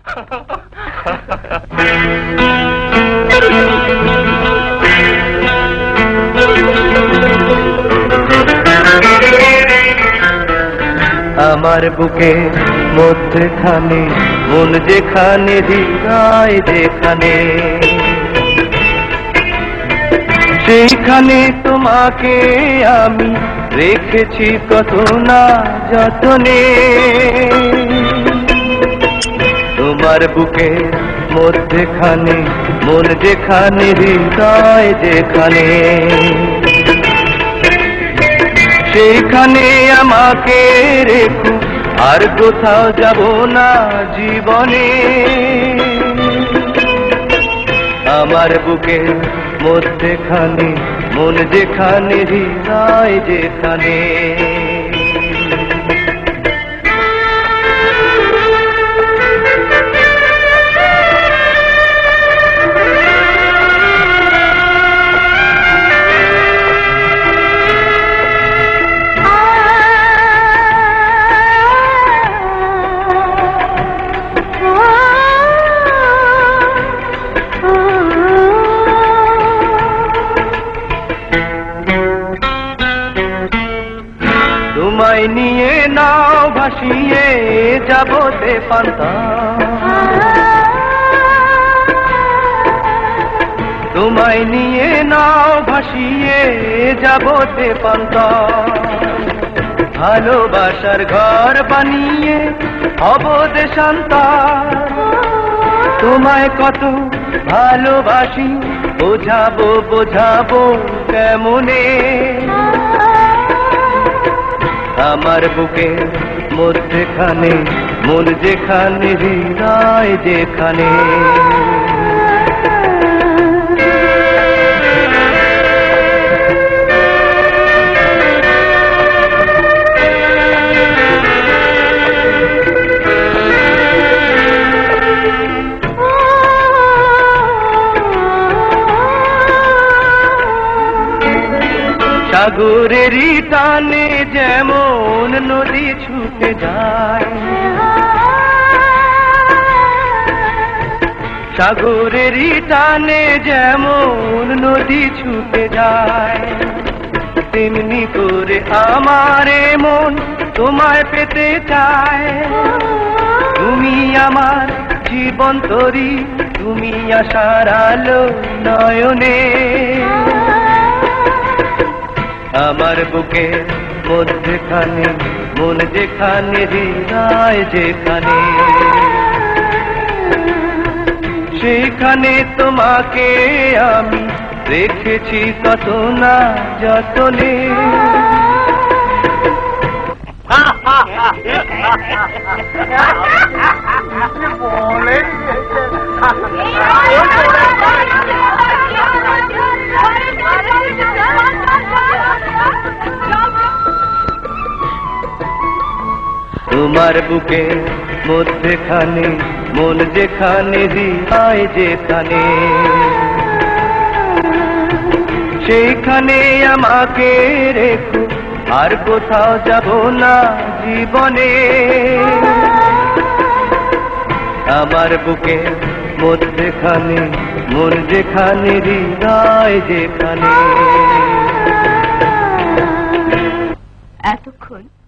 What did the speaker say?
আমার বুকে মধ্যখানে মন যেখানে হৃদয় যেখানে সেইখানে তোমাকে আমি রেখেছি কত না যতনে। তোমার বুকে মধ্যখানে মন যেখানে হৃদয় যেখানে সেইখানে আমাকে রেখো, আর কোথাও যাব না জীবনে। আমার বুকে মধ্যখানে মন যেখানে হৃদয় যেখানে। তোমায় নিয়ে নাও ভাসিয়ে যাবতে পান্তা, তোমায় নিয়ে নাও ভাসিয়ে যাবতে পান্তা। ভালোবাসার ঘর বানিয়ে হব দেশান্তর, তোমায় কত ভালোবাসি বোঝাবো বোঝাবো কেমনে। আমার বুকে মধ্যখানে মন যেখানে হৃদয় যেখানে। সাগরেরই টানে যেমন নদী ছুটে যায়, সাগরেরই টানে যেমন নদী ছুটে যায়, তেমনি করে আমার মন তোমায় পেতে চায়। তুমি আমার জীবন তরি, তুমি আশার আলো নয়নে। আমার বুকে মধ্যখানে মন যেখানে হৃদয় যেখানে সেইখানে তোমাকে আমি রেখেছি কত না যতনে। তোমার বুকে মধ্যখানে মন যেখানে হৃদয় যেখানে সেইখানে আমাকে রেখো, আর কোথাও যাব না জীবনে। আমার বুকে মধ্যখানে মন যেখানে হৃদয় যেখানে। এতক্ষণ